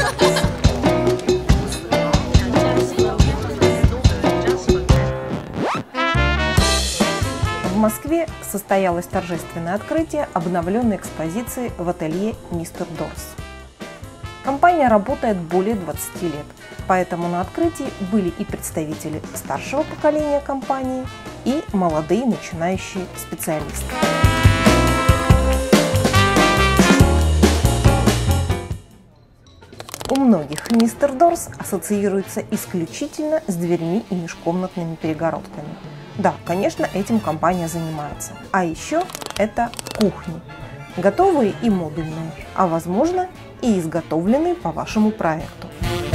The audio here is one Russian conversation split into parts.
В Москве состоялось торжественное открытие обновленной экспозиции в ателье Mr. Doors. Компания работает более 20 лет, поэтому на открытии были и представители старшего поколения компании, и молодые начинающие специалисты. У многих Mr. Doors ассоциируется исключительно с дверьми и межкомнатными перегородками. Да, конечно, этим компания занимается. А еще это кухни. Готовые и модульные, а возможно и изготовленные по вашему проекту.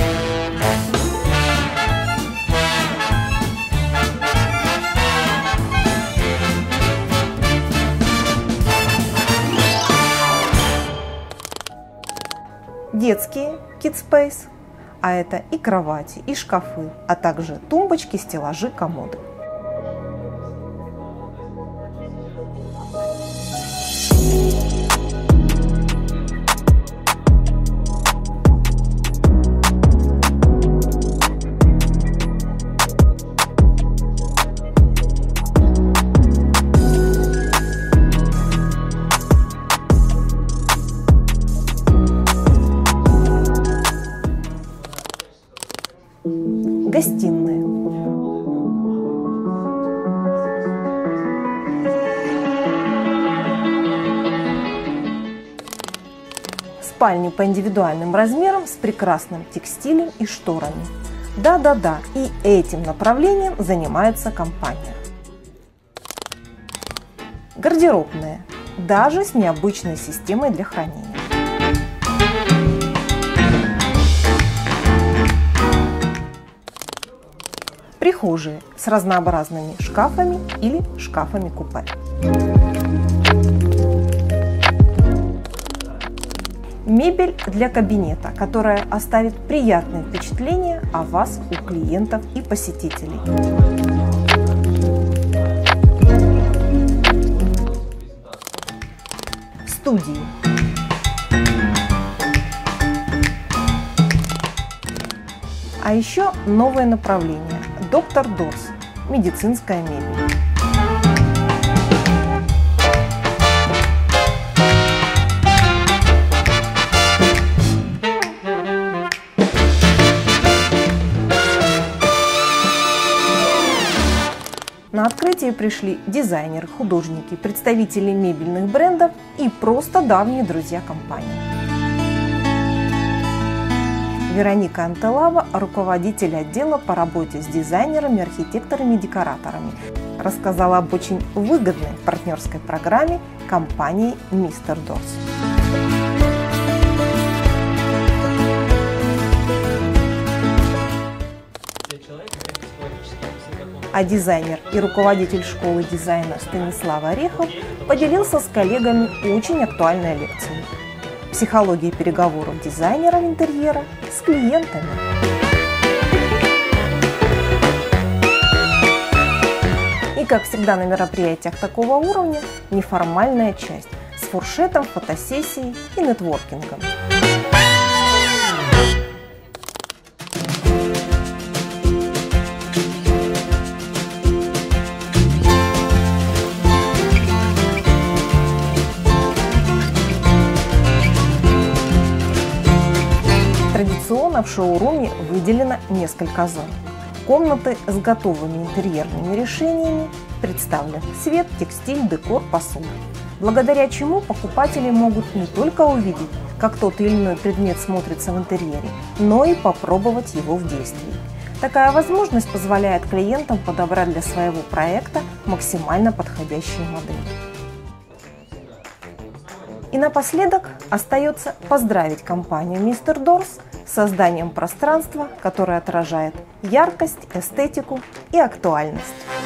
Детские Kids Space, а это и кровати, и шкафы, а также тумбочки, стеллажи, комоды. Гостиные. Спальни по индивидуальным размерам с прекрасным текстилем и шторами. Да-да-да, и этим направлением занимается компания. Гардеробные, даже с необычной системой для хранения. Прихожие с разнообразными шкафами или шкафами-купе. Мебель для кабинета, которая оставит приятное впечатление о вас у клиентов и посетителей. Студии. А еще новое направление – Dr. Doors – медицинская мебель. На открытие пришли дизайнеры, художники, представители мебельных брендов и просто давние друзья компании. Вероника Антелава, руководитель отдела по работе с дизайнерами, архитекторами и декораторами, рассказала об очень выгодной партнерской программе компании Mr. Doors. А дизайнер и руководитель школы дизайна Станислав Орехов поделился с коллегами очень актуальной лекцией «Психология переговоров дизайнеров интерьера с клиентами». И, как всегда на мероприятиях такого уровня, неформальная часть с фуршетом, фотосессией и нетворкингом. Традиционно в шоуруме выделено несколько зон. Комнаты с готовыми интерьерными решениями представлены свет, текстиль, декор, посуда. Благодаря чему покупатели могут не только увидеть, как тот или иной предмет смотрится в интерьере, но и попробовать его в действии. Такая возможность позволяет клиентам подобрать для своего проекта максимально подходящие модели. И напоследок остается поздравить компанию Mr. Doors с созданием пространства, которое отражает яркость, эстетику и актуальность.